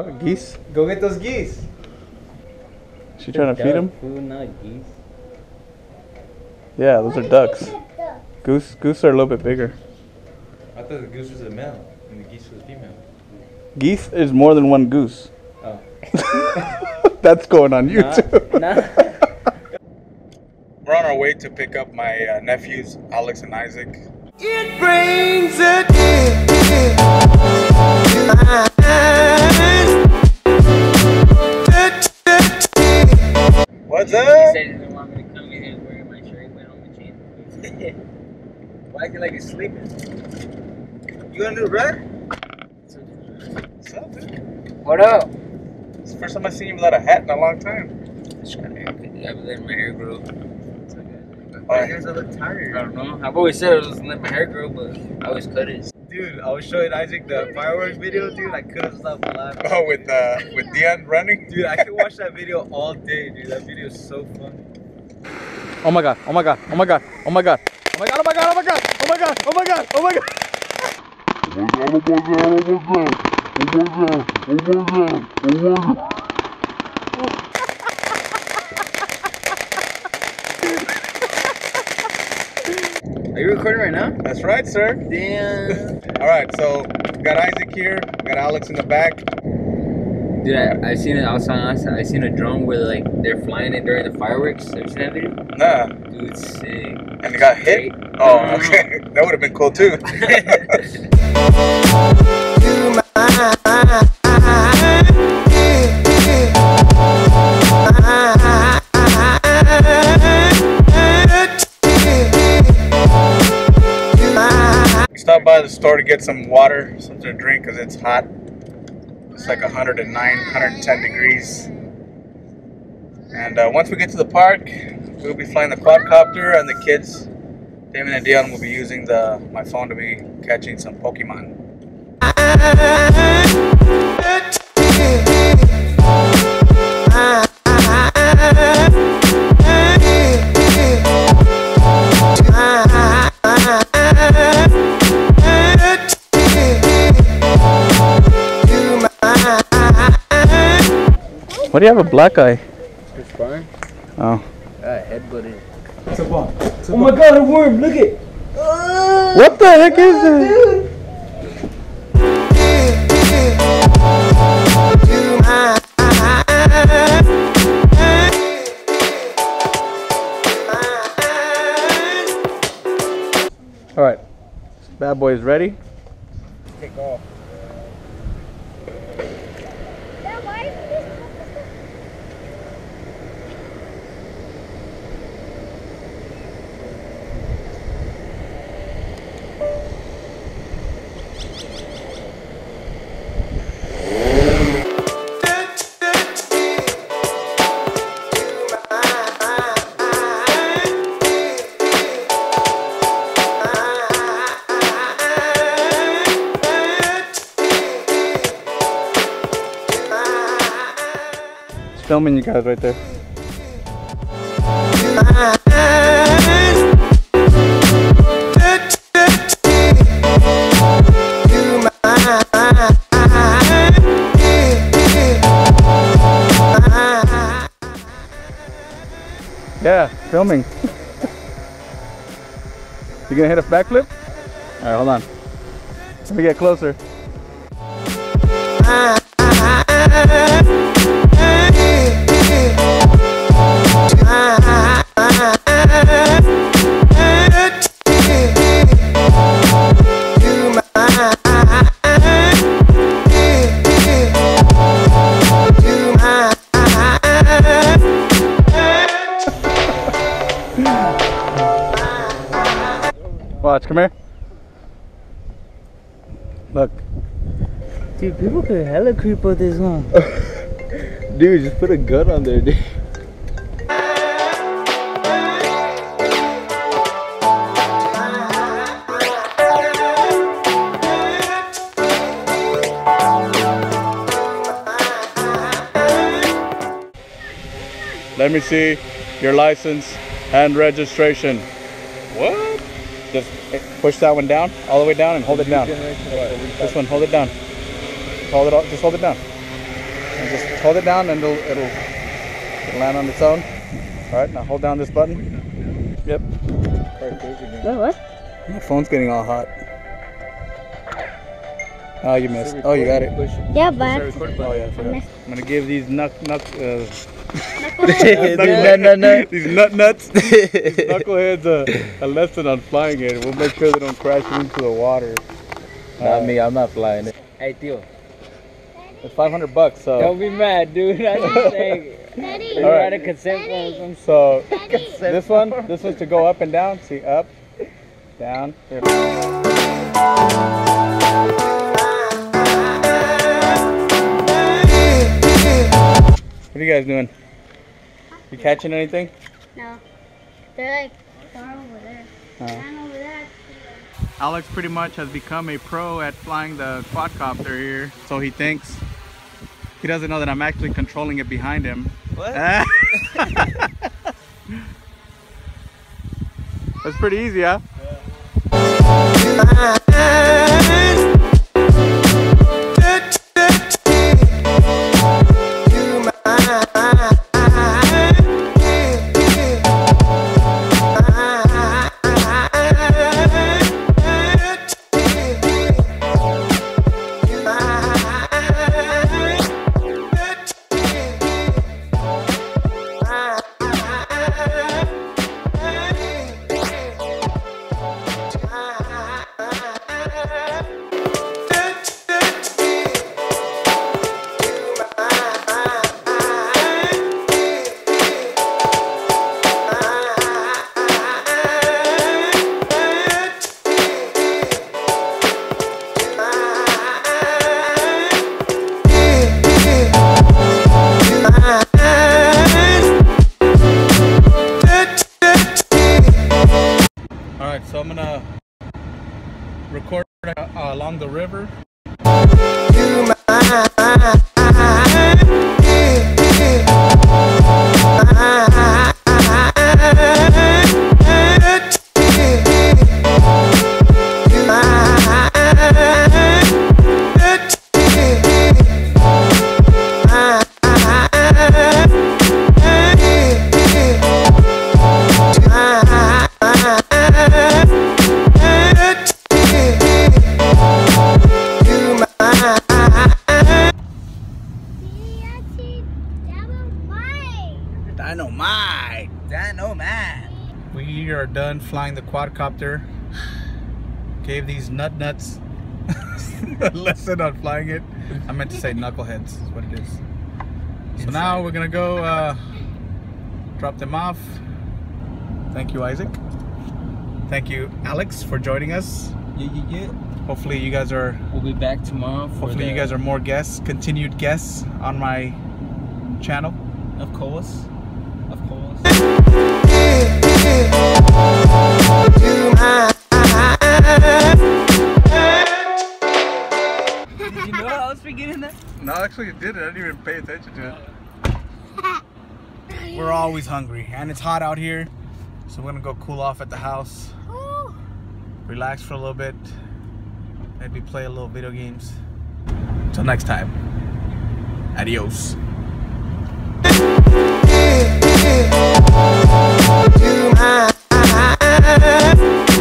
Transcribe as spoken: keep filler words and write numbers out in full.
What? Geese? Go get those geese. She trying to feed them? Food, not geese. Yeah, those are ducks. Goose, goose are a little bit bigger. I thought the goose was a male and the geese was female. Geese is more than one goose. Oh. That's going on YouTube. Nah, nah. We're on our way to pick up my uh, nephews, Alex and Isaac. It brings a What's up? He said he didn't want me to come in and wear my shirt went on the chain. Why acting like you're sleeping? You gonna do red? What's up, dude? What up? It's the first time I've seen you without a hat in a long time. Just trying to, I've been letting my hair grow. Why you guys look tired? I don't know. I've always said I was letting my hair grow, but I always cut it. Dude, I was showing Isaac the fireworks video, dude. I couldn't stop laughing. Oh, with uh, with Dion running? Dude, I could watch that video all day, dude. That video is so funny. Oh my god, oh my god, oh my god, oh my god, oh my god, oh my god, oh my god, oh my god, oh my god, oh my god. Are you recording right now? That's right, sir. Damn. Alright, so we got Isaac here, we got Alex in the back. Dude, I, I seen it outside. I seen a drone where like they're flying it during the fireworks. Have you seen that video? Nah. Dude, it's sick. And they got hit? Oh, okay. That would have been cool too. We stopped by the store to get some water, something to drink because it's hot. It's like one hundred nine, one hundred ten degrees. And uh, once we get to the park, we'll be flying the quadcopter, and the kids, Damon and Dion, will be using the my phone to be catching some Pokemon. Why do you have a black eye? It's fine. Oh. I headbutted. Oh my god, a worm! Look it! What the heck is that? All right, this bad boy is ready. Take off. Filming you guys right there. Yeah, filming. You gonna hit a backflip? All right, hold on. Let me get closer. Watch, come here. Look. Dude, people could hella creep with this one. Dude, just put a gun on there, dude. Let me see your license and registration. What? Just push that one down, all the way down, and hold it down. This one, hold it down. Just hold it, just hold it down. And just hold it down and it'll, it'll, it'll land on its own. All right, now hold down this button. Yep. Wait, what? My phone's getting all hot. Oh, you missed. Oh, you got it. Yeah, but Oh, yeah, I forgot. I'm gonna give these nut nut uh, No, no, no. these nut nuts, these knuckleheads uh, a lesson on flying it. We'll make sure they don't crash into the water. Not me, I'm not flying it. Hey, Tio. It's five hundred bucks. So Don't be mad, dude. I'm just saying. Daddy, You All right. write a consent form. so Daddy. this one, this one's to go up and down. See, up, down. There. What are you guys doing? You catching anything? No, they're like far over there. Uh, Down over there. Alex pretty much has become a pro at flying the quadcopter here, so he thinks. He doesn't know that I'm actually controlling it behind him. What? That's pretty easy, huh? So I'm gonna record uh, along the river. Dynamite! Dynamite! We are done flying the quadcopter. Gave these nut nuts a lesson on flying it. I meant to say knuckleheads is what it is. So now we're gonna go uh, drop them off. Thank you, Isaac. Thank you, Alex, for joining us. Yeah, yeah, yeah. Hopefully you guys are We'll be back tomorrow. For hopefully the, you guys are more guests, continued guests on my channel. Of course. Of course. Did you know I was forgetting that? No, actually it didn't. I didn't even pay attention to it. We're always hungry and it's hot out here. So we're gonna go cool off at the house. Relax for a little bit. Maybe play a little video games. Until next time. Adios. To my